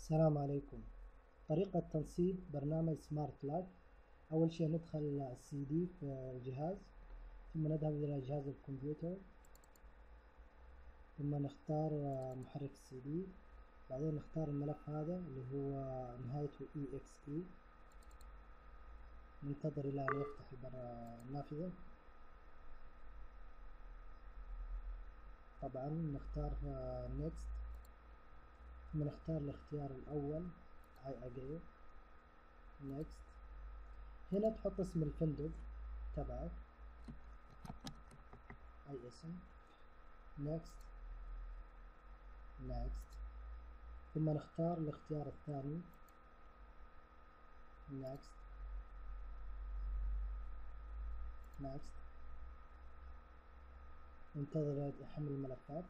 السلام عليكم. طريقة تنصيب برنامج سمارت لاج. أول شيء ندخل السي دي في الجهاز، ثم نذهب إلى جهاز الكمبيوتر، ثم نختار محرك السي دي، بعدين نختار الملف هذا اللي هو نهايته exe. ننتظر إلى أن يفتح النافذة. طبعا نختار next، ثم نختار الاختيار الأول I agree. next، هنا تحط اسم الفندق تبعك، أي اسم. next، ثم نختار الاختيار الثاني next. ننتظر يحمل الملفات.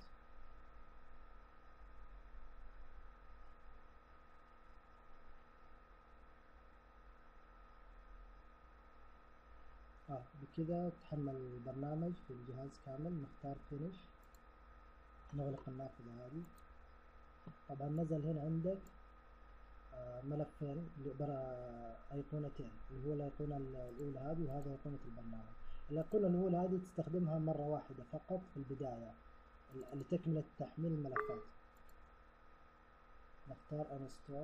بكذا تحمل البرنامج في الجهاز كامل. نختار finish، نغلق النافذة هذه. طبعا نزل هنا عندك ملفين أيقونتين، اللي هو الأيقونة الأولى هذه وهذا أيقونة البرنامج. الأيقونة الأولى هذه تستخدمها مرة واحدة فقط في البداية لتكملة تحميل الملفات. نختار uninstall.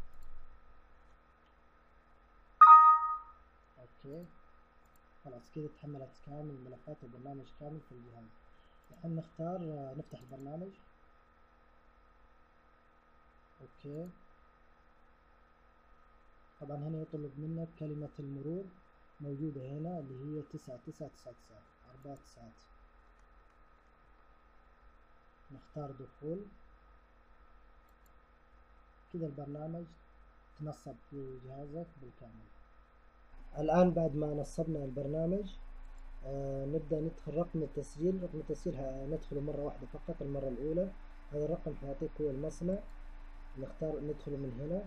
اوكي، خلاص كده تحملت كامل الملفات والبرنامج كامل في الجهاز. الحين نختار نفتح البرنامج. اوكي، طبعا هنا يطلب منك كلمة المرور موجودة هنا اللي هي 9999 4 9. نختار دخول. كده البرنامج تنصب في جهازك بالكامل. الآن بعد ما نصبنا البرنامج نبدأ ندخل رقم التسجيل. رقم التسجيل ندخله مرة واحدة فقط، المرة الأولى. هذا الرقم حيعطيك هو المصنع. نختار ندخله من هنا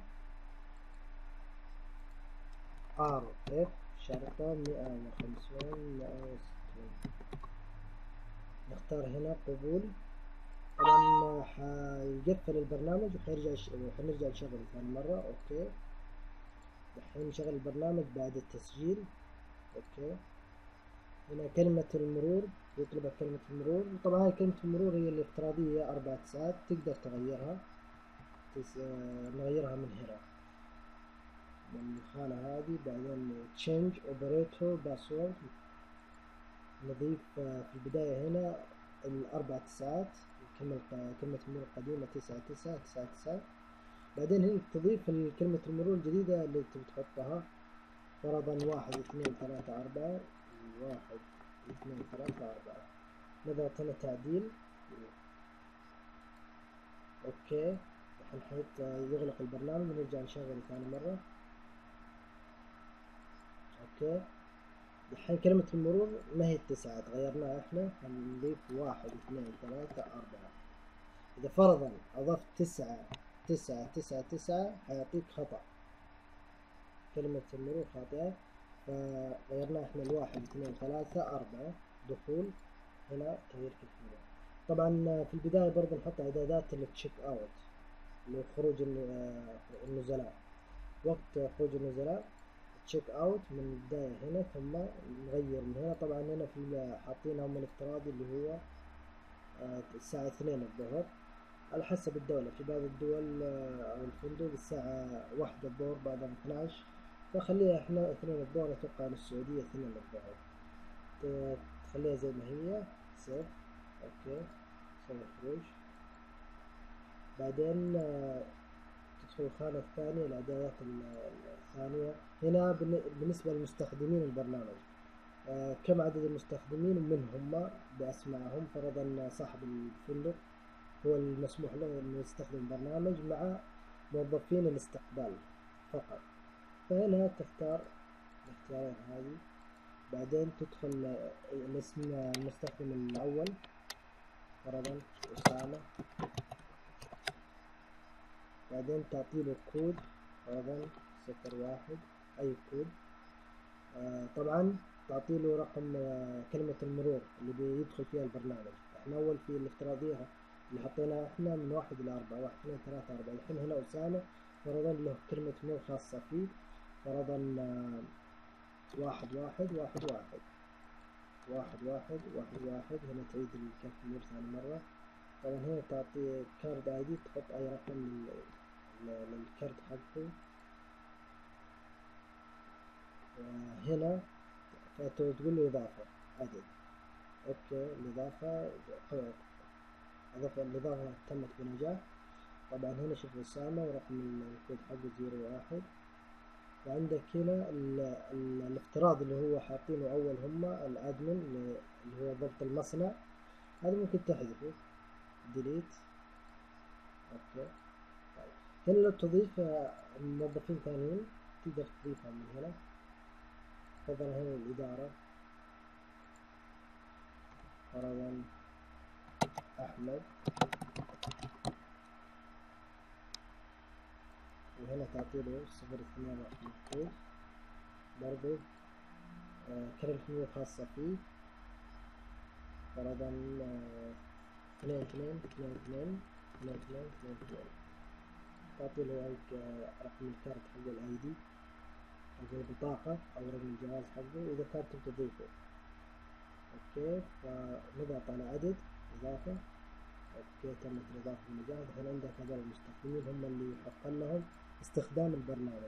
RF شرطة 150 160. نختار هنا قبول. طبعا حيقفل البرنامج وحنرجع نشغله ثاني مرة. اوكي، الحين نشغل البرنامج بعد التسجيل. اوكي، هنا كلمة المرور يطلب كلمة المرور. طبعا هاي كلمة المرور هي الافتراضية 4 ساعات، تقدر تغيرها. نغيرها من هنا من الخانة هذه. بعدين change operator password، نضيف في البداية هنا الأربع تسعات، كلمة المرور القديمة 9999. بعدين هنا تضيف كلمة المرور الجديدة اللي تبي تحطها، فرضا 1 2 3 4 1 2 3 4. نضغط هنا تعديل. اوكي، الحين يغلق البرنامج ونرجع نشغله ثاني مرة. اوكي، الحين كلمة المرور ما هي 9، غيرناها احنا، هنضيف 1 2 3 4. اذا فرضا اضفت 9 حيعطيك خطأ، كلمة المرور خاطئة، فغيرناها احنا 1 2 3 4. دخول، هنا تغيير كلمة. طبعا في البداية برضه نحط اعدادات التشيك اوت اللي هو خروج النزلاء. وقت خروج النزلاء تشيك اوت من البداية هنا، ثم نغير من هنا. طبعا هنا في حاطينهم الافتراضي اللي هو الساعة 2 الظهر على حسب الدولة. في بعض الدول او الفندق الساعة 1 الظهر، بعدها 12، فخليها احنا 2 الظهر. اتوقع السعودية 2 الظهر. تخليها زي ما هي سيف. اوكي، سوي خروج. بعدين تدخل الخانة الثانية، الإعدادات الثانية. هنا بالنسبة لمستخدمين البرنامج، كم عدد المستخدمين ومن هم بأسمائهم. فرضا صاحب الفندق هو المسموح له أنه يستخدم البرنامج مع موظفين الاستقبال فقط. فهنا تختار الاختيارين هذه. بعدين تدخل اسم المستخدم الأول، فرضا أسامة. بعدين تعطيله كود، فرضا 01، أي كود. طبعا تعطيله رقم كلمة المرور اللي بيدخل فيها البرنامج. احنا أول في الافتراضية اللي حطيناه احنا من 1 إلى 4، 1 2 3 4. الحين هنا أسامة فرضا له كلمة مو خاصة فيه، فرضا 1 1 1 1 1 1 1 1. هنا تعيد الكالكوليتر ثاني مرة. طبعا هنا تعطي كارد اي دي، تحط اي رقم للكارت حقه. هنا فتقول له اضافة عدد. اوكي الاضافة الاضافة تمت بنجاح. طبعا هنا شوف أسامة ورقم الكود حقه 01. وعندك هنا الافتراض اللي هو حاطينه اول هم الادمن اللي هو ضبط المصنع، هذا ممكن تحذفه ديليت. اوكي طيب. هنا لو تضيف موظفين ثانيين تقدر تضيفهم من هنا. طبعا هنا الإدارة فرضا أحمد، وهنا تعطي له 02 برضو كلمة مو خاصة فيه، فرضا 2 2 2 2 2 2 2 2. تعطي له رقم الكارت حق الاي دي حق البطاقة أو رقم الجهاز حقه إذا كانت تضيفه. اوكي فنضغط على عدد إضافة. اوكي تمت الإضافة بالنجاح. الحين عندك هذول المستخدمين هم اللي يحق لهم استخدام البرنامج.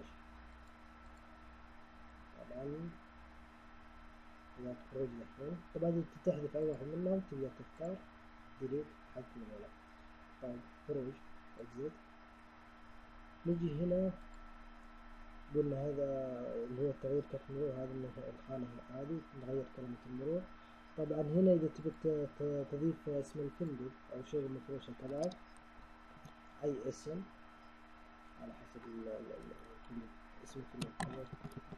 طبعا إذا تخرج الحين طبعا إذا تحذف أي واحد منهم تقدر تختار ديليت حق من هنا. طيب خروج اكزيت. نجي هنا قلنا هذا اللي هو تغيير كلمة المرور، هذا الخانة هذه نغير كلمة المرور. طبعا هنا إذا تبي تضيف اسم الفندق أو شيء المفروشة تبعك، أي اسم على حسب اسم الفندق.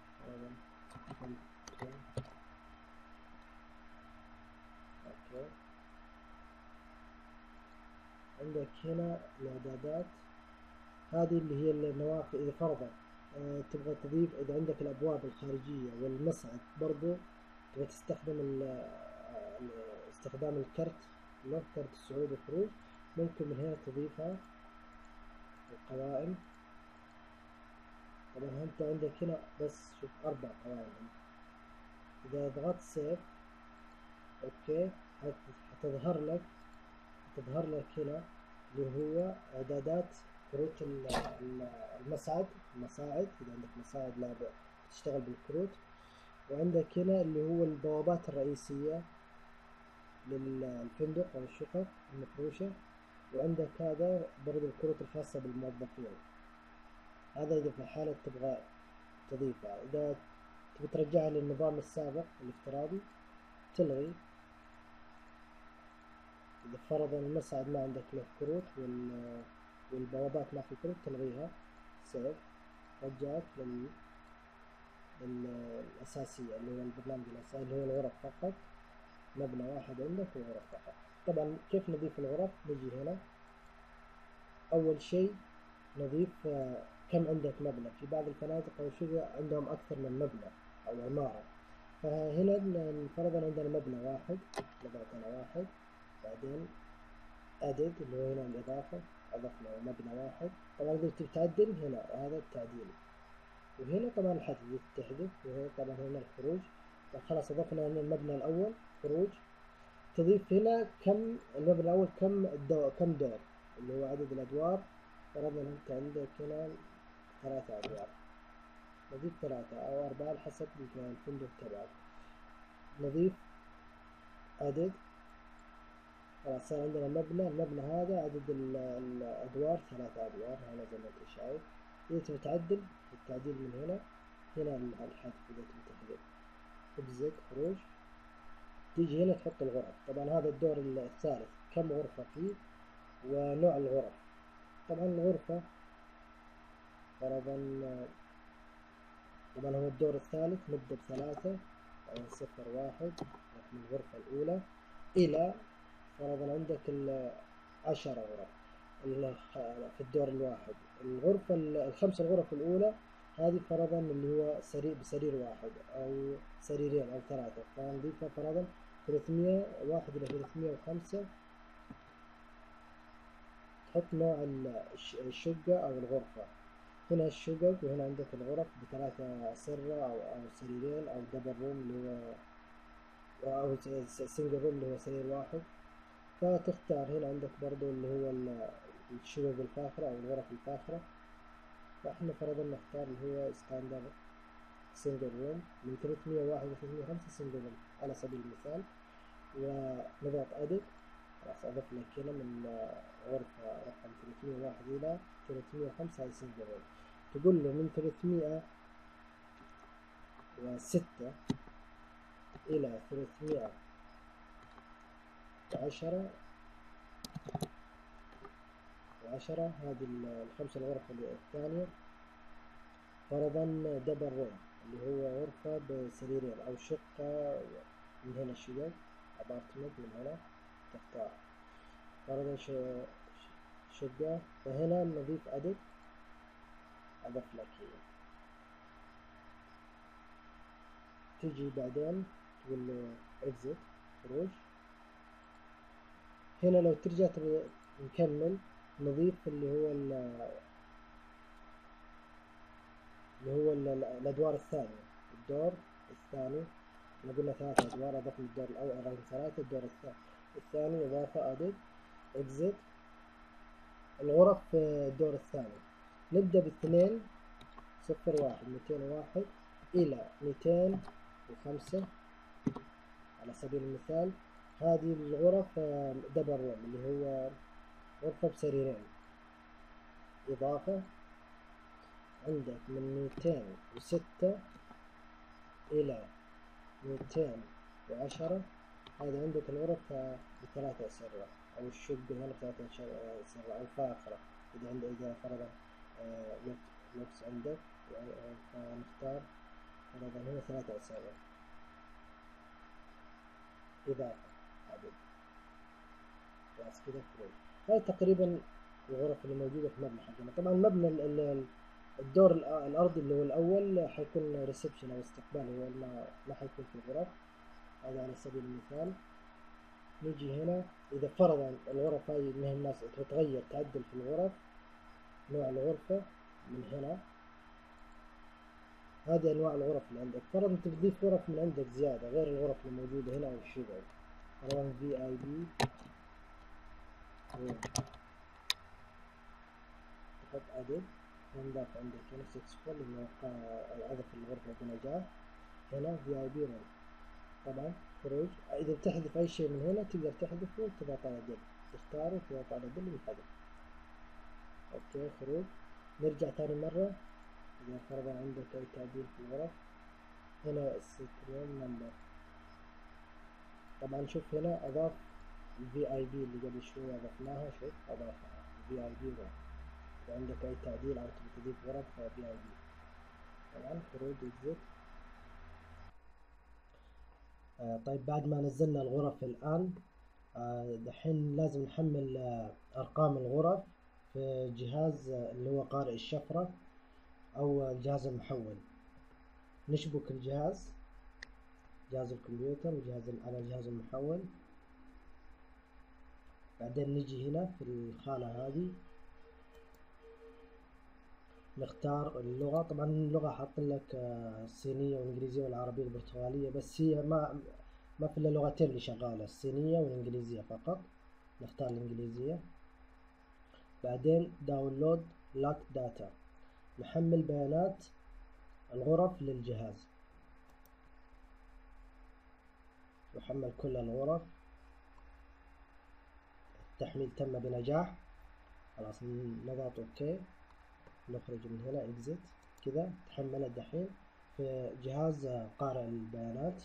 اوكي عندك هنا الاعدادات، هذه اللي هي النوافذ. اذا فرضا تبغى تضيف، اذا عندك الابواب الخارجية والمصعد برضو تبغى تستخدم استخدام الكرت له كرت الصعود والخروج، ممكن من هنا تضيفها. القوائم طبعا انت عندك هنا بس شوف 4 قوائم. اذا ضغطت سيف اوكي هتظهر لك هنا اللي هو اعدادات كروت المصاعد. اذا عندك مصاعد لابد تشتغل بالكروت. وعندك هنا اللي هو البوابات الرئيسية للفندق او الشقق المفروشة. وعندك هذا برضو الكروت الخاصة بالموظفين. هذا اذا في حالة تبغى تضيفها. اذا تبي ترجعها للنظام السابق الافتراضي تلغي. إذا فرضا المصعد ما عندك له كروت والبوابات ما في كروت تلغيها. سيف رجعت الأساسية اللي هو البرنامج الأساسي اللي هو الغرف فقط، مبنى واحد عندك وغرف فقط. طبعا كيف نضيف الغرف؟ نجي هنا أول شيء نضيف كم عندك مبنى. في بعض الفنادق أو شقق عندهم أكثر من مبنى أو عمارة، فهنا فرضا عندنا مبنى واحد، نضغط على واحد. بعدين أدد اللي هو هنا الإضافة، أضفنا مبنى واحد. طبعا إذا تتعدل هنا هذا التعديل، وهنا طبعا الحذف تحذف. وهنا طبعا هنا الخروج. طبعا خلاص أضفنا هنا المبنى الأول خروج. تضيف هنا كم المبنى الأول كم دور اللي هو عدد الأدوار. فرضنا أنت عندك هنا 3 أدوار، نضيف 3 أو 4 على حسب الفندق تبعك. نضيف عدد. خلاص صار عندنا المبنى هذا عدد الأدوار 3 أدوار. هنا زي ما أنت شايف. إذا تبي تعدل التعديل من هنا الحذف. إذا تبي تحذف اكزيت خروج. تيجي هنا تحط الغرف. طبعا هذا الدور الثالث كم غرفة فيه ونوع الغرف. طبعا الغرفة فرضا طبعا هو الدور الثالث نبدأ ب3 يعني 0 1 من الغرفة الأولى إلى فرضا عندك 10 غرف في الدور الواحد. الغرفة ال5 الغرف الأولى هذه فرضا اللي هو بسرير واحد أو سريرين أو 3، فنضيفها فرضا 300 1 إلى 305 تحط نوع الشقة أو الغرفة. هنا الشقق وهنا عندك الغرف بثلاثة أسرة أو سريرين أو دبل روم اللي هو أو سنجل روم اللي هو سرير واحد. فتختار هنا عندك برضو اللي هو الشقق الفاخرة أو الغرف الفاخرة. فإحنا فرضا نختار اللي هو ستاندرد سنجل روم من 301 ل 305 سنجل روم على سبيل المثال، ونضغط أدت. راح أضيف لك هنا من غرفة رقم 301 إلى 305 هاي سنجل روم. تقول له من 306 إلى 310 هذه الخمس الغرف الثانية فرضا دبل روم اللي هو غرفة بسريرين أو شقة. من هنا الشقق أبارتمنت من هنا تختار فرضا شقة، فهنا نضيف أدد أضف لك هي. تجي بعدين تقول له exit خروج. هنا لو ترجع نكمل نضيف اللي هو الأدوار الثانية. الدور الثاني احنا قلنا 3 أدوار، أضفنا الدور الأول رقم 3. الدور الثاني إضافة أدد exit الغرف في الدور الثاني. نبدأ باثنين 01 201 إلى 205 على سبيل المثال. هذه الغرف دبل روم اللي هو غرفة بسريرين. إضافة عندك من 206 إلى 210 هذا عندك الغرف بثلاثة أسرة أو الشقة هنا بثلاثة أسرة أو فاخرة إذا فرضا لوكس عندك، فنختار فرضا هنا 3 أسرة. إضافة عدد خلاص كذا خروج. هاي تقريبا الغرف اللي موجودة في المبنى حقنا. طبعا المبنى الدور الأرضي اللي هو الأول حيكون ريسبشن أو استقبال، هو ما حيكون في غرف. هذا على سبيل المثال. نيجي هنا إذا فرضا الغرف هاي إنها الناس تتغير تعدل في الغرف، نوع الغرفة من هنا. هذه أنواع الغرف اللي عندك. فرضا أنت تضيف غرف من عندك زيادة غير الغرف اللي موجودة هنا أو الشقق. فرضا VIP تحط عدد ونضاف عندك هنا 64 اللي هو أضف الغرفة بنجاح. هنا VIP روم. طبعا خروج إذا بتحذف أي شيء من هنا تقدر تحذفه وتضغط على دل، تختاره وتضغط على دل وينحذف. أوكي خروج. نرجع ثاني مرة. إذا فرضا عندك أي تعديل في الغرف هنا السكرين نمبر. طبعا شوف هنا أضاف VIP اللي قبل شوي أضفناها. شوف أضافها VIP روم. إذا عندك أي تعديل أو تبي تضيف غرف VIP. طبعا خروج exit. طيب بعد ما نزلنا الغرف الآن دحين لازم نحمل أرقام الغرف في جهاز اللي هو قارئ الشفرة أو الجهاز المحول. نشبك الجهاز، جهاز الكمبيوتر على جهاز المحول. بعدين نجي هنا في الخانة هذه نختار اللغة. طبعا اللغة حاط لك الصينية والإنجليزية والعربية والبرتغالية، بس هي ما في إلا لغتين اللي شغالة، الصينية والإنجليزية فقط. نختار الإنجليزية. بعدين داونلود لاك داتا، نحمل بيانات الغرف للجهاز. نحمل كل الغرف. التحميل تم بنجاح. خلاص نضغط اوكي. نخرج من هنا exit. كذا تحملت دحين في جهاز قارئ البيانات.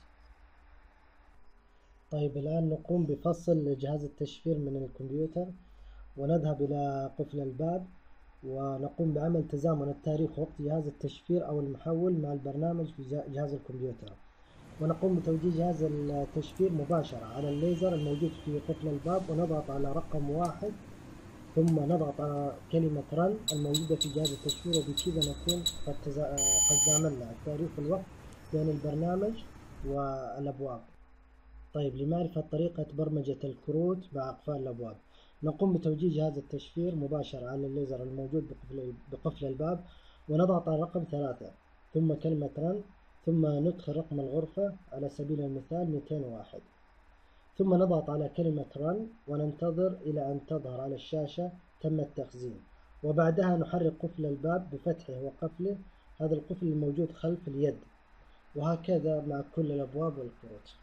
طيب الآن نقوم بفصل جهاز التشفير من الكمبيوتر ونذهب إلى قفل الباب، ونقوم بعمل تزامن التاريخ وقت جهاز التشفير أو المحول مع البرنامج في جهاز الكمبيوتر، ونقوم بتوجيه جهاز التشفير مباشرة على الليزر الموجود في قفل الباب، ونضغط على رقم 1 ثم نضغط على كلمة رن الموجودة في جهاز التشفير، وبكذا نكون قد زامنا التاريخ والوقت بين البرنامج والأبواب. طيب لمعرفة طريقة برمجة الكروت مع أقفال الأبواب، نقوم بتوجيه جهاز التشفير مباشرة على الليزر الموجود بقفل الباب، ونضغط على رقم 3 ثم كلمة رن، ثم ندخل رقم الغرفة على سبيل المثال 201، ثم نضغط على كلمة رن وننتظر إلى أن تظهر على الشاشة تم التخزين، وبعدها نحرك قفل الباب بفتحه وقفله، هذا القفل الموجود خلف اليد، وهكذا مع كل الأبواب والكروت.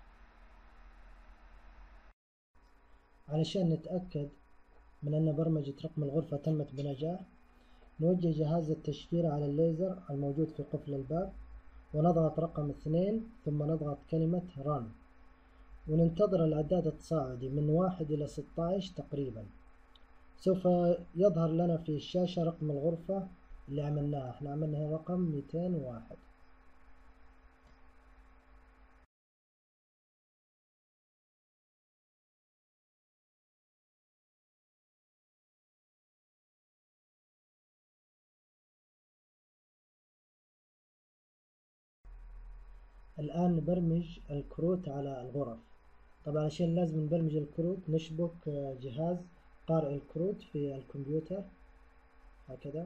علشان نتأكد من أن برمجة رقم الغرفة تمت بنجاح، نوجه جهاز التشفير على الليزر الموجود في قفل الباب، ونضغط رقم 2 ثم نضغط كلمة رن، وننتظر العداد التصاعدي من 1 إلى 16 تقريبا. سوف يظهر لنا في الشاشة رقم الغرفة اللي عملناها، احنا عملنا رقم 201. الآن نبرمج الكروت على الغرف. طبعا عشان لازم نبرمج الكروت نشبك جهاز قارئ الكروت في الكمبيوتر هكذا.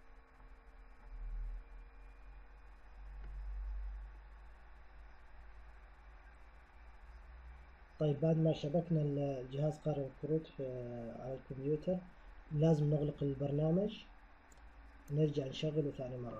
طيب بعد ما شبكنا الجهاز قارئ الكروت على الكمبيوتر، لازم نغلق البرنامج ونرجع نشغله ثاني مرة.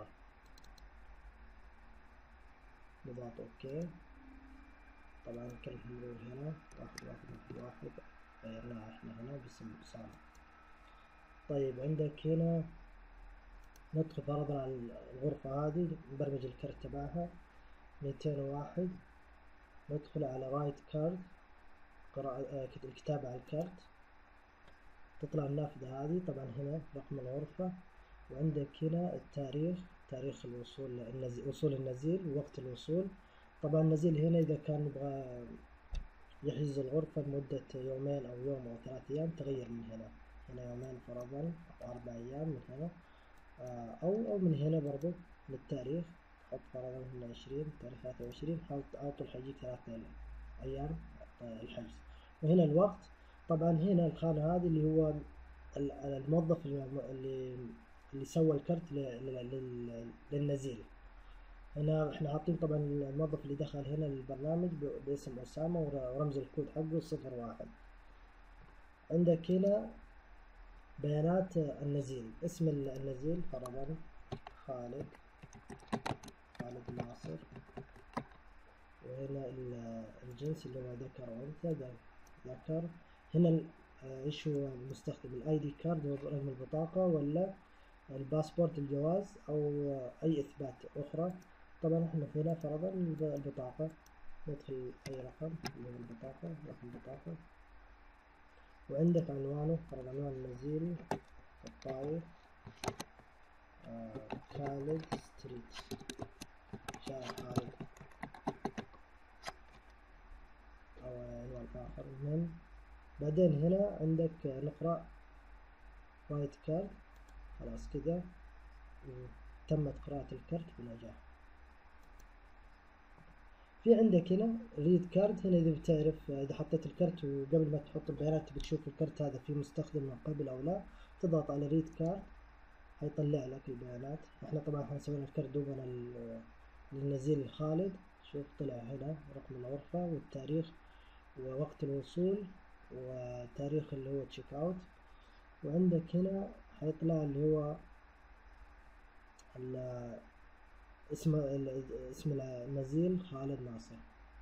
نضغط اوكي. طبعا كلمة المرور هنا 1111 غيرناها احنا هنا باسم أسامة. طيب عندك هنا ندخل فرضا على الغرفة هذه نبرمج الكرت تبعها 201، ندخل على رايت كارد الكتابة على الكارت، تطلع النافذة هذه. طبعا هنا رقم الغرفة، وعندك هنا التاريخ، تاريخ الوصول، وصول النزيل ووقت الوصول. طبعا النزيل هنا إذا كان نبغى يحجز الغرفة لمدة يومين أو يوم أو 3 أيام تغير من هنا، هنا يومين فرضا أو 4 أيام من هنا، أو من هنا برضو للتاريخ حط فرضا هنا 20 تاريخ 23، حاول على طول حيجيك 3 أيام الحجز. وهنا الوقت. طبعا هنا الخانة هذه اللي هو الموظف اللي سوى الكرت للنزيل. هنا احنا حاطين طبعا الموظف اللي دخل هنا للبرنامج باسم أسامة ورمز الكود حقه 01. عندك هنا بيانات النزيل، اسم النزيل فرضا خالد ناصر، وهنا الجنس اللي هو ذكر وانثى، ذكر. هنا ايش هو المستخدم، الاي دي كارد رقم البطاقة ولا الباسبورت الجواز او اي اثبات اخرى. طبعا احنا هنا فرضا البطاقة، ندخل اي رقم اللي هو البطاقة، رقم البطاقة. وعندك عنوانه فرضا عنوان النزيل الطايف خالد ستريت، شارع خالد، أو عنوان آخر. من بعدين هنا عندك نقرأ رايت كارد، خلاص كذا تمت قراءة الكرت بنجاح. في عندك هنا ريد كارد، هنا إذا بتعرف إذا حطيت الكرت وقبل ما تحط البيانات بتشوف الكرت هذا فيه مستخدم من قبل أو لا، تضغط على ريد كارد هيطلع لك البيانات. احنا طبعا حنسوي الكرت دوبنا للنزيل الخالد. شوف طلع هنا رقم الغرفة والتاريخ ووقت الوصول وتاريخ اللي هو تشيك اوت. وعندك هنا حيطلع اللي هو اسم النزيل خالد ناصر،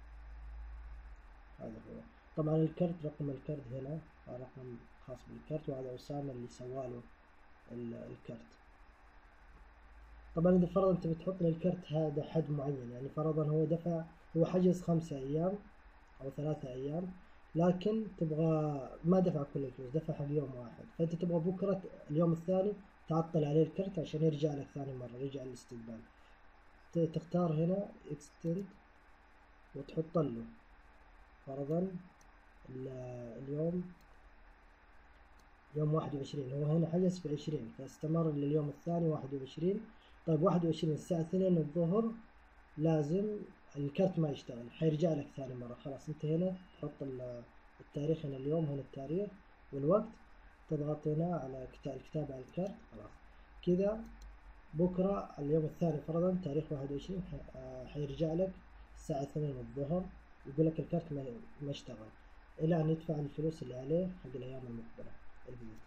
هذا هو. طبعا الكرت رقم الكرت هنا رقم خاص بالكرت، وهذا أسامة اللي سواله الكرت. طبعا إذا فرضا أنت بتحط للكرت هذا حد معين، يعني فرضا هو دفع، هو حجز 5 أيام أو 3 أيام، لكن تبغى ما دفع كل الفلوس، دفع حق يوم واحد، فأنت تبغى بكرة اليوم الثاني تعطل عليه الكرت عشان يرجع لك ثاني مرة، يرجع للاستقبال. تختار هنا extend وتحط له فرضا اليوم يوم 21، هو هنا حجز في 20 فاستمر لليوم الثاني 21. طيب 21 الساعة 2 الظهر لازم الكرت ما يشتغل، حيرجع لك ثاني مرة. خلاص انت هنا تحط التاريخ، هنا اليوم، هنا التاريخ والوقت. تضغط هنا على الكتابة على الكارت. خلاص كذا بكرة اليوم الثاني فرضا تاريخ 21 حيرجع لك الساعة 2 الظهر يقول لك الكارت ما اشتغل إلى أن يدفع الفلوس اللي عليه حق الأيام المقبلة الجديدة.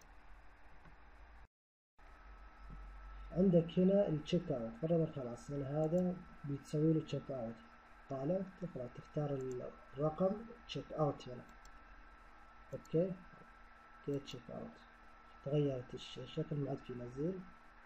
عندك هنا التشيك اوت. فرضا خلاص هنا هذا بتسوي له تشيك اوت، طالع خلاص تختار الرقم تشيك اوت هنا. اوكي كده تشيك اوت تغيرت الشكل ما عاد في نزيل.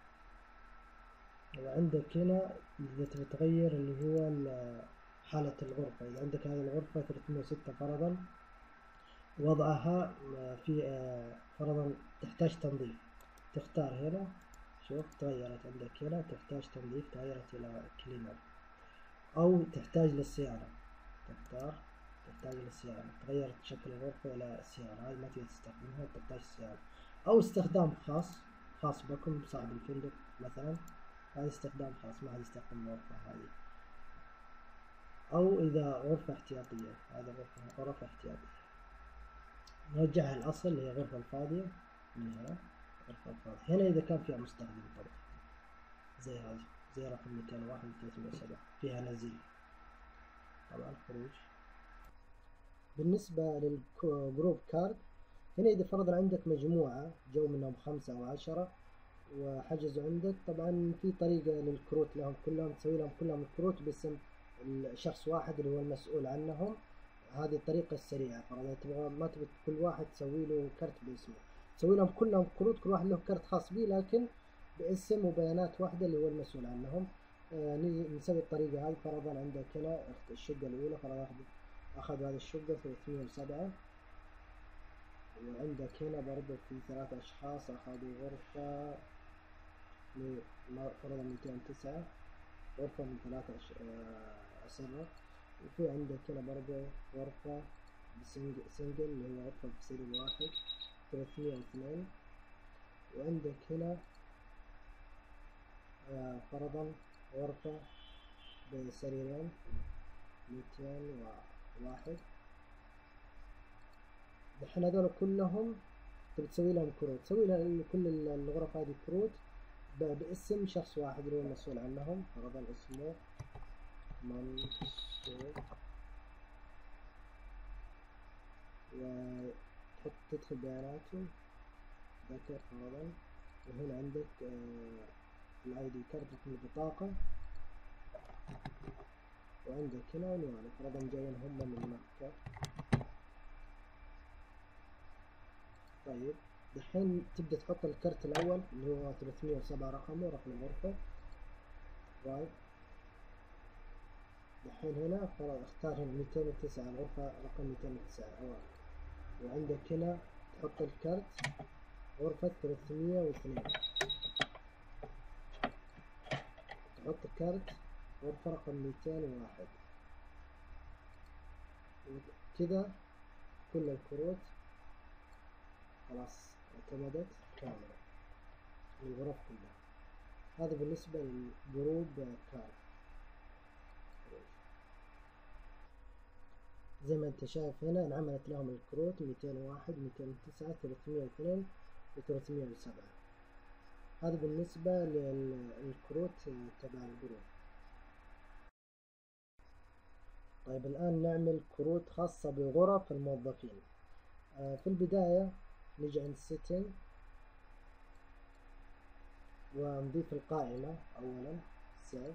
وعندك هنا إذا تبي تغير اللي هو حالة الغرفة، إذا عندك هذه الغرفة 306 فرضا وضعها في فرضا تحتاج تنظيف، تختار هنا. شوف تغيرت عندك هنا تحتاج تنظيف، تغيرت إلى كلينر. أو تحتاج للصيانة، تحتاج للصيانة، تغيرت شكل الغرفة إلى الصيانة، هاي ما تقدر تستخدمها تحتاج صيانة. أو استخدام خاص بكم صاحب الفندق مثلا، هذا استخدام خاص ما حد يستخدم الغرفة هذه. أو إذا غرفة احتياطية، هذا غرفة احتياطية نرجعها الأصل اللي هي غرفة الفاضية من هنا، غرفة الفاضية هنا إذا كان فيها مستخدم طبعا زي هذه، زي رقم 201 307 فيها نزيل طبعا خروج. بالنسبة للجروب كارد هنا إذا فرضا عندك مجموعة جو منهم 5 أو 10 وحجزوا عندك، طبعا في طريقة للكروت لهم كلهم، تسوي لهم كلهم الكروت باسم الشخص واحد اللي هو المسؤول عنهم. هذه الطريقة السريعة. فرضا تبغى ما تبغى كل واحد تسوي له كرت باسمه، تسوي لهم كلهم كروت، كل واحد له كرت خاص به لكن باسم وبيانات واحدة اللي هو المسؤول عنهم. نسوي الطريقة هذه. فرضا عندك هنا الشقة الأولى، فرضا أخذ هذه الشقة 307. وعندك هنا برضو في 3 أشخاص أخذوا غرفة فرضا 209، غرفة من 3 أسرة. وفي عندك هنا برضو غرفة سنجل اللي هي غرفة بسرير واحد 302. وعندك هنا فرضا غرفة بسريرين 201. دحين هذول كلهم تبي تسوي لهم كروت، تسوي لهم كل الغرف هذه كروت باسم شخص واحد اللي هو المسؤول عنهم. فرضا اسمه منصور، وتحط تدخل بياناته ذكر فرضا. وهنا عندك الاي دي كارد رقم البطاقة. وعندك هنا عنوانه، فرضا جايين هم من مكة. طيب دحين تبدأ تحط الكرت الأول اللي هو 307 رقمه رقم الغرفة. رايت دحين هنا اختار هنا 209 الغرفة رقم 209 أول. وعندك هنا تحط الكرت غرفة 302، تحط كرت غرفة رقم 201. وكذا كل الكروت خلاص اعتمدت كاملة للغرف كلها. هذا بالنسبة للجروب كارد. زي ما انت شايف هنا انعملت لهم الكروت 201 209 302 و 307. هذا بالنسبة للكروت تبع الجروب. طيب الآن نعمل كروت خاصة بغرف الموظفين. في البداية نجي عند setting ونضيف القائمة أولا save.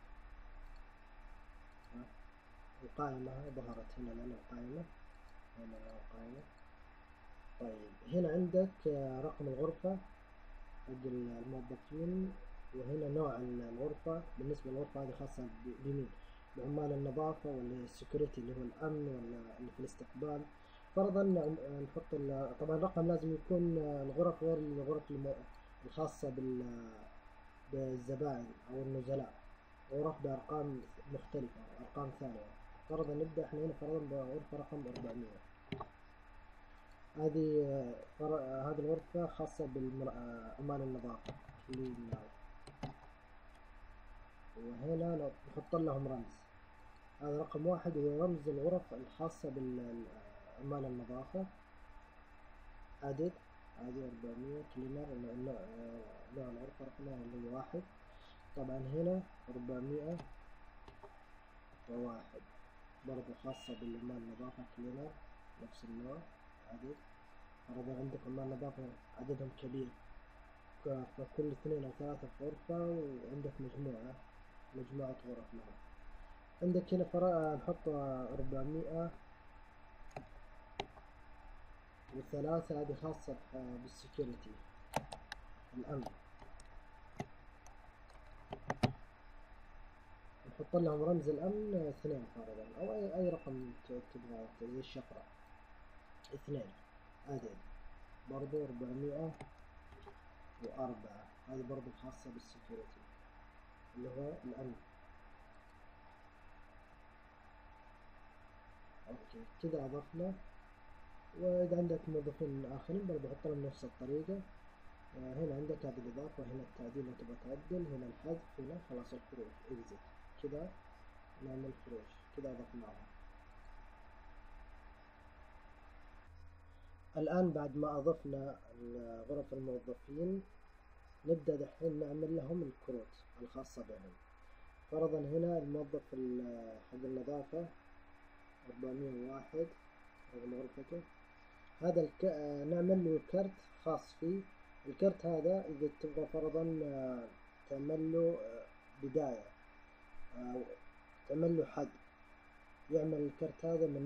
القائمة ظهرت هنا لنا القائمة، هنا القائمة. طيب هنا عندك رقم الغرفة حق الموظفين، وهنا نوع الغرفة. بالنسبة للغرفة هذه خاصة بمين؟ بعمال النظافة ولا السكيورتي اللي هو الأمن ولا اللي في الاستقبال. فرضا نحط طبعا الرقم لازم يكون الغرف غير الغرف الخاصة بالزبائن أو النزلاء، غرف بأرقام مختلفة أرقام ثانية. فرضا نبدأ احنا هنا فرضا بغرفة رقم 400. هذه الغرفة خاصة بأعمال النظافة. وهنا نحط لهم رمز، هذا رقم 1 هو رمز الغرف الخاصة بأعمال النظافة. عادي 400 كلينر، نوع الغرفة رقمها اللي هو 1. طبعا هنا 401 برضو خاصة بالماء النظافة كلينر، نفس النوع عدد. فرضا عندك عمال نظافة عددهم كبير، فكل 2 أو 3 في غرفة، وعندك مجموعة غرف لها. عندك هنا نحط 403، هذه خاصة بالسكيورتي، الأمن. نحط لهم رمز الأمن 2 فرضا، أو أي رقم تبغى زي الشفرة 2 عدد. برضو 404، هذه برضو خاصة بالسكيورتي اللي هو الأمن. أوكي كده أضفنا. وإذا عندك موظفين آخرين برضو حط لهم نفس الطريقة. هنا عندك هذه الإضافة، هنا التعديل لو تبغى تعدل، هنا الحذف، هنا خلاص الخروج إكزيت. كده نعمل خروج، كده أضفناها. الآن بعد ما أضفنا غرف الموظفين، نبدأ دحين نعمل لهم الكروت الخاصة بهم. فرضا هنا الموظف حق النظافة 401 رقم غرفته، هذا نعمل له كرت خاص فيه. الكرت هذا إذا تبغى فرضا تعمل له بداية، تعمل له حد، يعمل الكرت هذا من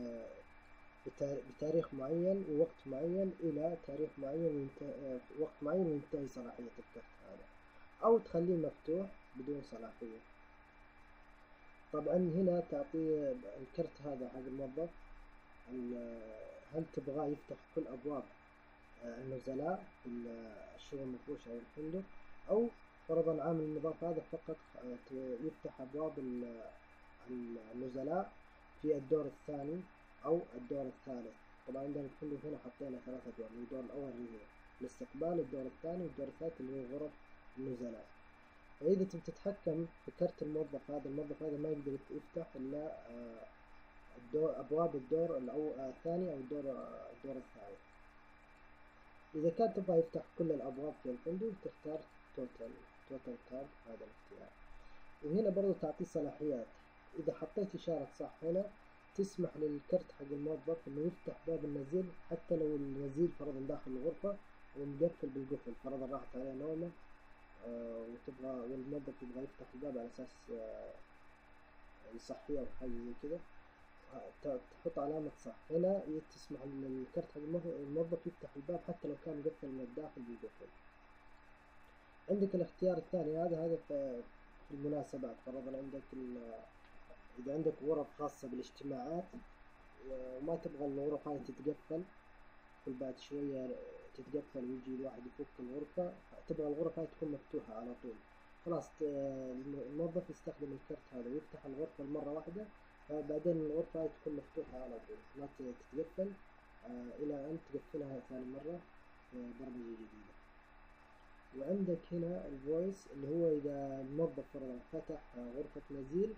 بتاريخ معين ووقت معين إلى تاريخ معين وقت معين، وينتهي صلاحية الكرت هذا، أو تخليه مفتوح بدون صلاحية. طبعا هنا تعطي الكرت هذا حق الموظف، هل تبغاه يفتح كل أبواب النزلاء في الشغل المفروش أو الفندق، أو فرضا عامل النظافة هذا فقط يفتح أبواب النزلاء في الدور الثاني أو الدور الثالث. طبعا عندنا الفندق هنا حطينا 3 أدوار، الدور الأول اللي هو الاستقبال، الدور الثاني والدور الثالث اللي هو غرف النزلاء. فإذا تبي تتحكم في كرت الموظف هذا، الموظف هذا ما يقدر يفتح إلا أبواب الدور الثاني أو الدور الثالث. إذا كان تبغى يفتح كل الأبواب في الفندق تختار توتال كارد، هذا الاختيار. وهنا برضو تعطي صلاحيات، إذا حطيت إشارة صح هنا تسمح للكرت حق الموظف إنه يفتح باب النزيل، حتى لو النزيل فرضا داخل الغرفة ومقفل بالقفل، فرضا راحت عليه نومة والموظف يبغى يفتح الباب على أساس يصحيه أو حاجة زي كده، تحط علامة صح. هنا تسمح للكرت حق الموظف يفتح الباب حتى لو كان مقفل من الداخل بالقفل. عندك الاختيار الثاني، هذا في المناسبات. فرضا عندك إذا عندك غرف خاصة بالاجتماعات وما تبغى الغرف هاي تتقفل، كل بعد شوية تتقفل ويجي الواحد يفك الغرفة، تبغى الغرفة هاي تكون مفتوحة على طول، خلاص الموظف يستخدم الكرت هذا ويفتح الغرفة مرة واحدة، فبعدين الغرفة هاي تكون مفتوحة على طول، ما تتقفل إلى أن تقفلها ثاني مرة في برمجة جديدة. وعندك هنا الفويس اللي هو إذا الموظف فرضا فتح غرفة نزيل،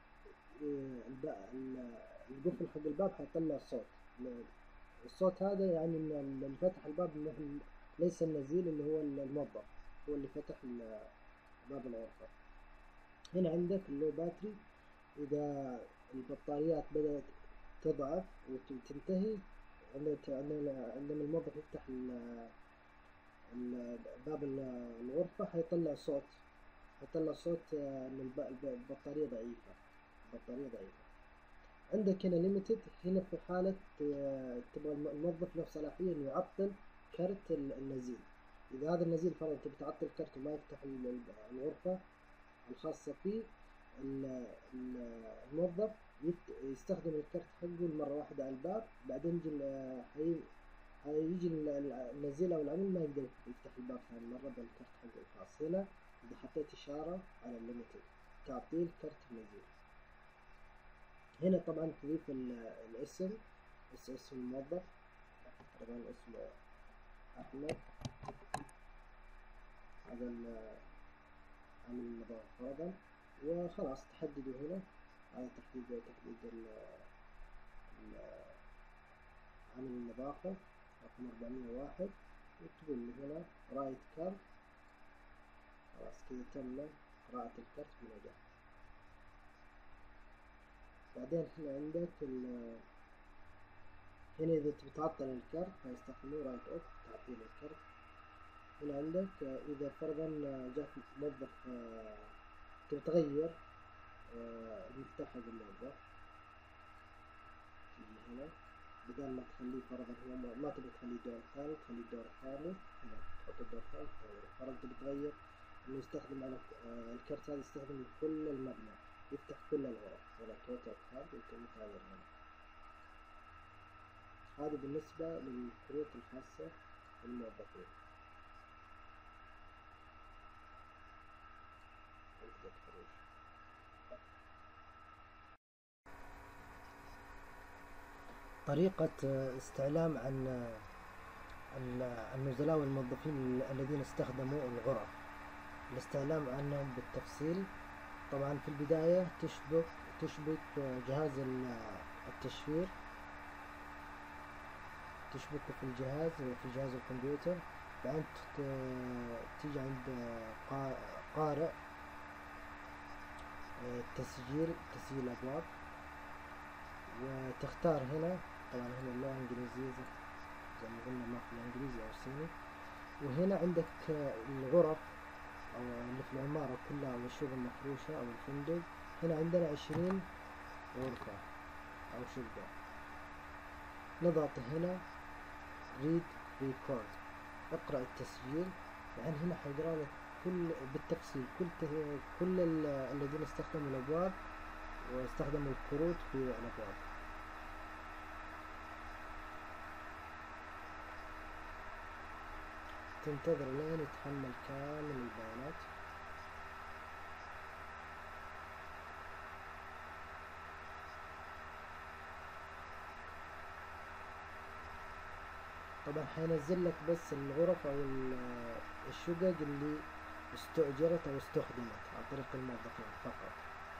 القفل حق الباب حيطلع صوت. الصوت هذا يعني ان اللي فتح الباب ليس النزيل، اللي هو الموظف هو اللي فتح باب الغرفة. هنا عندك اللو باتري، إذا البطاريات بدأت تضعف وتنتهي، عندما الموظف يفتح باب الغرفة حيطلع صوت إن البطارية ضعيفة. عندك هنا ليميتد، هنا في حالة تبغى الموظف له صلاحية إنه يعطل كرت النزيل. إذا هذا النزيل فرضا تبي تعطل كرت وما يفتح الغرفة الخاصة فيه، الموظف يستخدم الكرت حقه مرة واحدة على الباب، بعدين هيجي النزيل أو العميل ما يقدر يفتح الباب ثاني مرة بالكرت حقه الخاص. هنا إذا حطيت إشارة على الليميتد تعطيل كرت النزيل. هنا طبعا تضيف الاسم، اسم الموظف، طبعا اسمه أحمد، هذا عامل النظافة فرضا، وخلاص تحدده هنا. هذا تحديد عامل النظافة رقم 401. وتقول لي هنا رايت كارت. خلاص كذا تم قراءة الكرت بنجاح. بعدين هنا عندك هنا إذا تبي تعطل الكرت فيستخدموا رايت اوف تعطيل الكرت. هنا عندك إذا فرضا جاك موظف تبي تغير المفتاح حق الموظف، تيجي هنا بدل ما تخليه فرضا هو ما تبي تخليه دور ثالث تخليه دور ثالث، هنا تحط الدور الثالث تغيره. فرضا تبي تغير إنه يستخدم على الكرت هذا يستخدم كل المبنى، يفتح كل الغرف، هنا توتال كارد ويتم تغيير هنا. هذا بالنسبة للكروت الخاصة بالموظفين. طريقة استعلام عن النزلاء والموظفين الذين استخدموا الغرف. الاستعلام عنهم بالتفصيل. طبعا في البداية تشبك جهاز التشفير، تشبكه في الجهاز في جهاز الكمبيوتر. بعدين تيجي عند قارئ تسجيل الأبواب، وتختار هنا طبعا هنا اللغة الإنجليزية زي ما قلنا ما في الإنجليزي أو الصيني. وهنا عندك الغرف أو اللي في العمارة كلها أو الشقق المفروشة أو الفندق. هنا عندنا 20 غرفة أو شقة. نضغط هنا read record، اقرأ التسجيل. يعني هنا حيقرأ لك بالتفصيل كل الذين استخدموا الأبواب واستخدموا الكروت في الأبواب. تنتظر لين يتحمل كامل البيانات. طبعا حينزل لك بس الغرف او الشقق اللي استؤجرت او استخدمت عن طريق الموظفين فقط.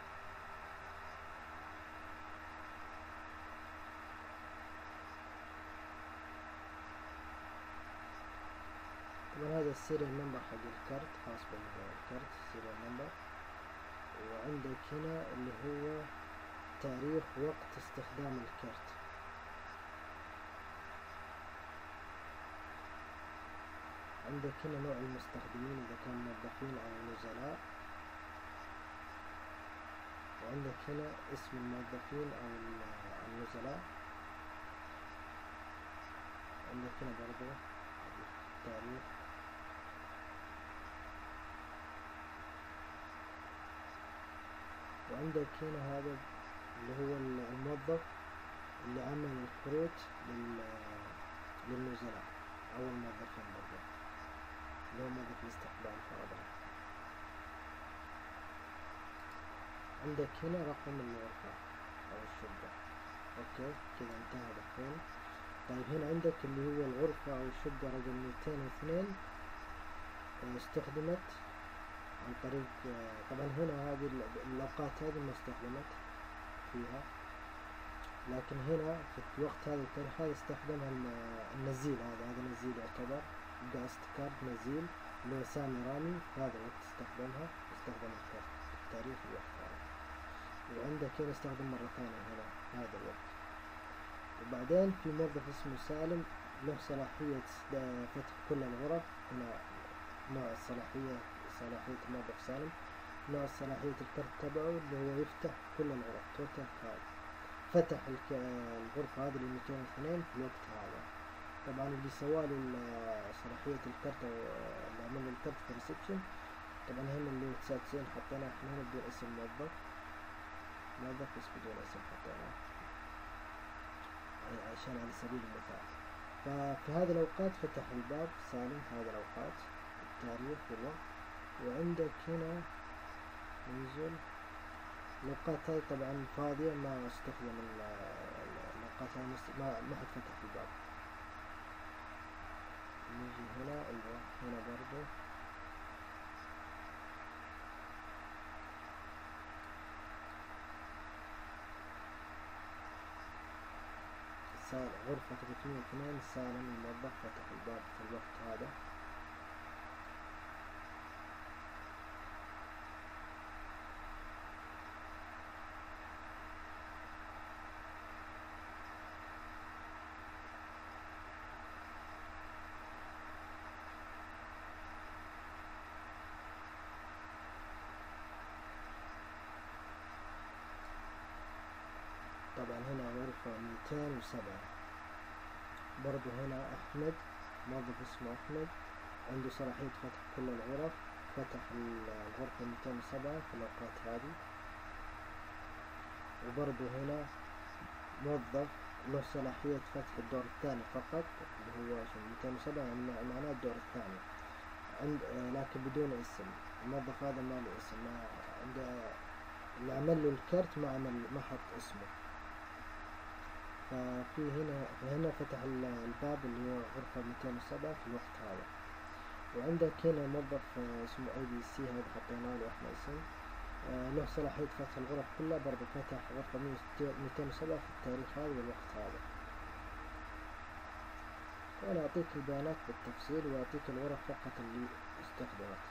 طبعا هذا السيريال نمبر حق الكارت خاص بالكارت السيريال نمبر. وعندك هنا اللي هو تاريخ وقت استخدام الكارت. عندك هنا نوع المستخدمين إذا كان موظفين أو نزلاء. وعندك هنا اسم الموظفين أو النزلاء. عندك هنا برضو التاريخ. وعندك هنا هذا اللي هو الموظف اللي عمل الكروت للنزلاء أو الموظفين برضو اللي هو موظف الاستقبال فرضا. عندك هنا رقم الغرفة أو الشقة. أوكي كذا انتهى دحين. طيب هنا عندك اللي هو الغرفة أو الشقة رقم 202 استخدمت عن طريق طبعا هنا هذه الأوقات هذه ما استخدمت فيها، لكن هنا في الوقت هذا التاريخ هذا استخدمها النزيل. هذا نزيل يعتبر قاست كارد نزيل اللي هو سامي رامي في هذا الوقت استخدم الكارت التاريخ الوقت هذا. وعندك هنا استخدم مرة ثانية هنا في هذا الوقت. وبعدين في موظف اسمه سالم له صلاحية فتح كل الغرف. هنا نوع صلاحية الموظف سالم، نوع صلاحية الكرت تبعه اللي هو يفتح كل الغرف توتال كارد. فتح الغرفة هذه اللي 202 في الوقت هذا. طبعا اللي سوالي صلاحية الكرت أو اللي عمل الكرت في الريسبشن طبعا هنا اللي 99 حطينا احنا هنا بدون اسم موظف بس بدون اسم حطيناه عشان على سبيل المثال. ففي هذه الأوقات فتح الباب سالم في هذه الأوقات التاريخ والوقت. وعندك هنا ننزل الأوقات هذه طبعا فاضية ما استخدم الأوقات هذه ما حد فتح الباب. نيجي هنا أيوة هنا برضو غرفة 302 سالم الموظف فتح الباب في الوقت هذا. طبعا هنا غرفة 207 برضو هنا أحمد، موظف اسمه أحمد عنده صلاحية فتح كل الغرف، فتح الغرفة 207 في الأوقات هذه. وبرضو هنا موظف له صلاحية فتح الدور الثاني فقط، اللي هو 207 يعني معناه الدور الثاني لكن بدون اسم. الموظف هذا ما له اسم، ما عنده، اللي عمل له الكرت ما حط اسمه. ففي هنا فتح الباب اللي هو غرفة 207 في الوقت هذا. وعندك هنا موظف اسمه ABC، هذا حطينا له احنا اسم، له صلاحية فتح الغرف كلها، برضه فتح غرفة 207 في التاريخ هذا والوقت هذا. وأنا أعطيك البيانات بالتفصيل وأعطيك الغرف فقط اللي استخدمت.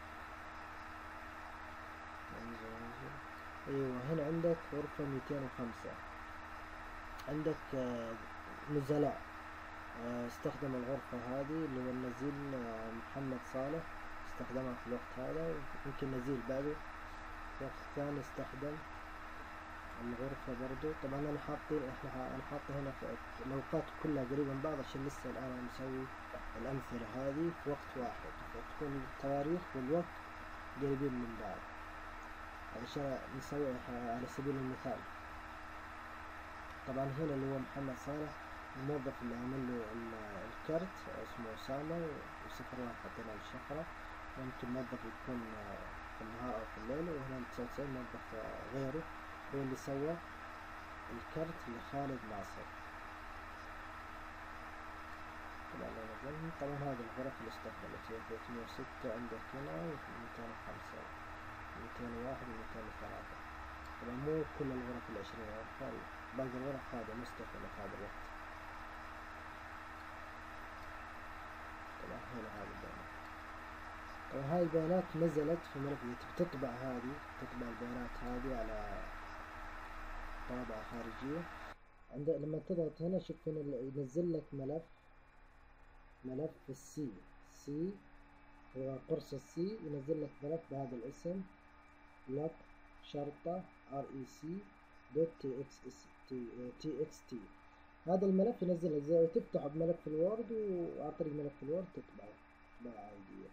أيوة هنا عندك غرفة 205 عندك نزلاء استخدم الغرفة هذه، اللي هو النزيل محمد صالح استخدمها في الوقت هذا. يمكن نزيل بعده في وقت ثاني استخدم الغرفة برضو. طبعا أنا حاطة هنا في الأوقات كلها قريبة من بعض عشان لسه الآن مسوي الأمثلة هذه في وقت واحد، فتكون التواريخ والوقت قريبين من بعض علشان نسوي على سبيل المثال. طبعا هنا اللي هو محمد صالح الموظف اللي عمل له الكرت اسمه أسامة، وصفر واحد حطينا الشفرة. ممكن موظف يكون في النهار أو في الليل. وهنا 99 موظف غيره هو اللي سوى الكرت لخالد ناصر. طبعا هذه الغرف اللي استخدمت هي 306 عندك هنا، 205 201 و203. طبعا مو كل الغرف 20 غرفة، باقي الغرف هذا مستخدمة في هذا الوقت. طبعا هنا هذه البيانات. طبعا هاي البيانات نزلت في ملف، إذا تبي تطبع البيانات هذه على طابعة خارجية، لما تضغط هنا شوف هنا ينزل لك ملف السي، هو قرص السي، ينزل لك ملف بهذا الاسم لك شرطة rec.txt. هذا الملف ينزل لك زي تفتحه بملف الوورد، وعن طريق ملف الوورد تطبعه عادية.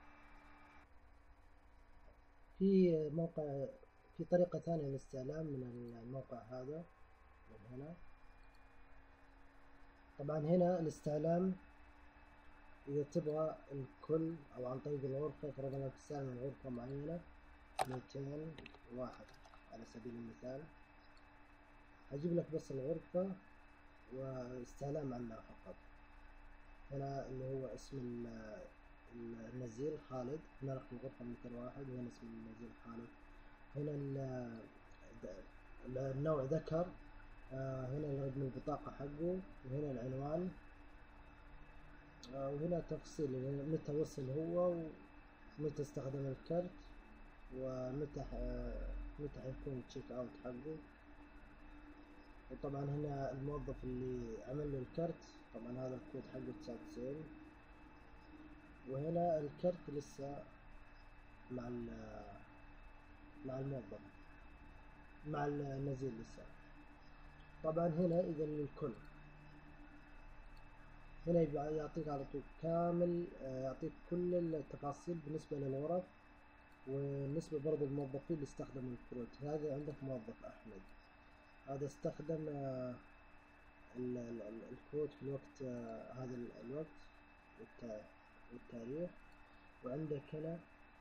في طريقة ثانية للاستعلام من الموقع هذا من هنا. طبعا هنا الاستعلام إذا تبغى الكل أو عن طريق الغرفة، فرضنا تستعلم من غرفة معينة 201 على سبيل المثال، هجيب لك بس الغرفة واستعلام عنها فقط. هنا اللي هو اسم النزيل خالد، هنا رقم الغرفة 201 وهنا اسم النزيل خالد. هنا النوع ذكر، هنا رقم البطاقة حقه، وهنا العنوان، وهنا تفصيل متى وصل هو ومتى استخدم الكرت ومتى حيكون تشيك اوت حقه. وطبعا هنا الموظف اللي عمل له الكرت، طبعا هذا الكود حقه 99. وهنا الكرت لسه مع الموظف، مع النزيل لسه. طبعا هنا اذا الكل هنا يعطيك على طول كامل، يعطيك كل التفاصيل بالنسبة للغرف، وبالنسبة برضو الموظفين اللي استخدموا الكروت. هذا عندك موظف أحمد، هذا استخدم الكروت في الوقت هذا الوقت والتاريخ. وعندك هنا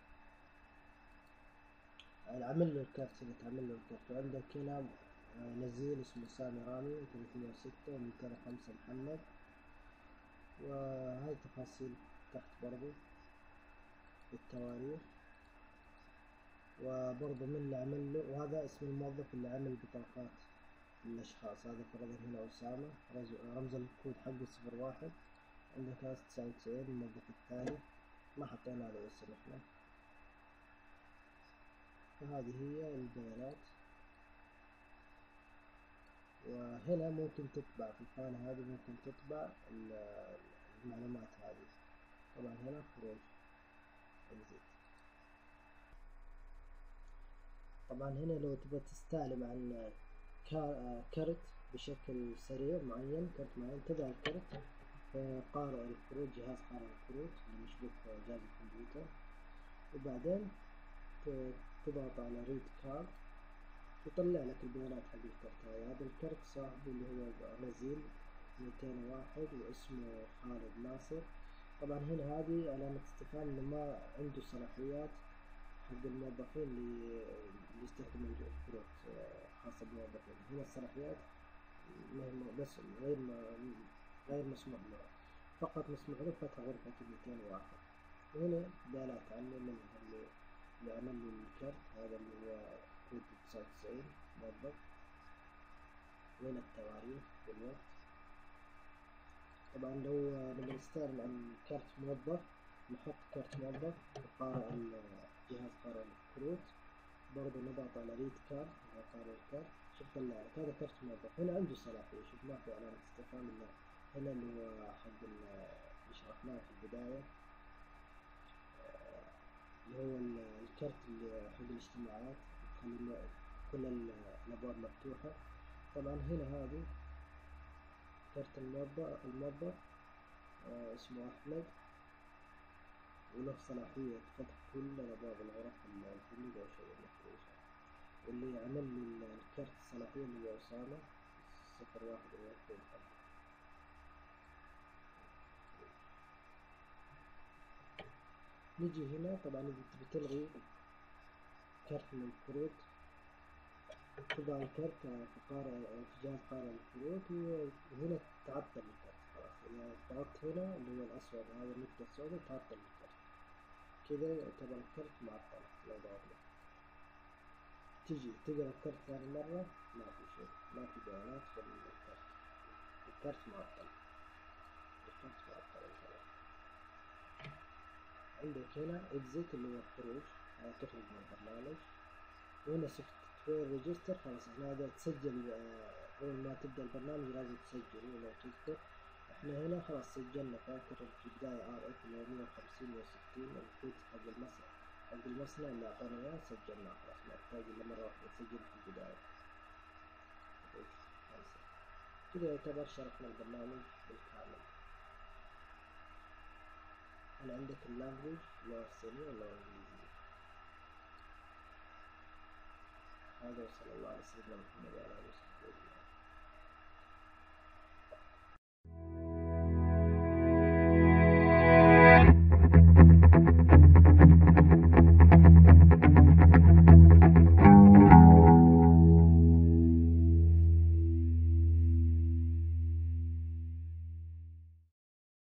عمل له الكرت، وعندك هنا نزيل اسمه سامي رامي 306 و205 محمد. وهاي تفاصيل تحت برضو بالتواريخ، وبرضو من اللي عمل له، وهذا اسم الموظف اللي عمل بطاقات الأشخاص. هذا فرضا هنا أسامة، رمز الكود حقه 01. عندك ناس 99 الموظف الثاني، ما حطينا له اسم احنا. فهذه هي البيانات. وهنا ممكن تتبع في الخانة هذه، ممكن تتبع المعلومات هذه. طبعا هنا خروج exit. طبعا هنا لو تبغى تستعلم عن كرت بشكل سريع معين، كرت معين، تضع الكرت في قارئ الكروت، جهاز قارئ الكروت اللي مشبوك في جهاز الكمبيوتر، وبعدين تضغط على ريد كارد، يطلع لك البيانات حق الكرت هذا. الكرت صاحبه اللي هو نزيل 201 واسمه خالد ناصر. طبعا هنا هذه علامة استفهام انه ما عنده صلاحيات حق الموظفين اللي يستخدموا الكروت خاصة بالموظفين. هنا الصلاحيات بس غير مسموح له، فقط مسموح له فتح غرفة 201. وهنا بيانات عنه من اللي عمل لي الكرت هذا اللي هو كود 99 موظف. وهنا التواريخ والوقت. طبعا لو نبغى نستعلم عن كرت موظف، نحط كرت موظف وقارئ جهاز قارئ الكروت، برضه نضغط على ريد كارد على قارئ الكارت. شوف طلع لك هذا كرت موظف، هنا عنده صلاحية. شوف ما في علامة استفهام إلا هنا اللي هو حق اللي شرحناه في البداية، اللي هو الكرت اللي حق الاجتماعات، تخلي كل الأبواب مفتوحة. طبعا هنا هذه كرت الموظف اسمه أحمد، وله صلاحية فتح كل الأبواب، الغرف، الفندق أو شيء مفروشة. واللي عمل لي الكرت الصلاحية اللي هو أسامة 01 الكود حقه. نجي هنا طبعا إذا تبي تلغي كرت من الكروت، تضع الكرت في جهاز قارئ الكروت، وهنا تعطل الكرت خلاص. إذا ضغطت هنا اللي هو الأسود هذا النقطة السوداء تعطل الكرت، كذا يعتبر الكرت معطل. لو ضغطنا تجي تقرأ الكرت ثاني مرة، ما في شيء، ما في بيانات في الكرت، الكرت معطل. عندك هنا exit اللي هو الخروج، تخرج من البرنامج. وهنا سوفت وير ريجستر، خلاص احنا هذا تسجل. أول ما تبدأ البرنامج لازم تسجل. ولو تذكر احنا هنا خلاص سجلنا، فاكر في البداية RF اللي هو 150 160 الكود حق المصنع اللي أعطانا إياه، سجلناه خلاص، ما يحتاج إلا مرة واحدة نسجل في البداية. كده يعتبر شرحنا البرنامج بالكامل. هل عندك اللانجوج اللغة الصينية واللغة الإنجليزية؟ هذا وصلى الله على سيدنا محمد وعلى آله وصحبه أجمعين.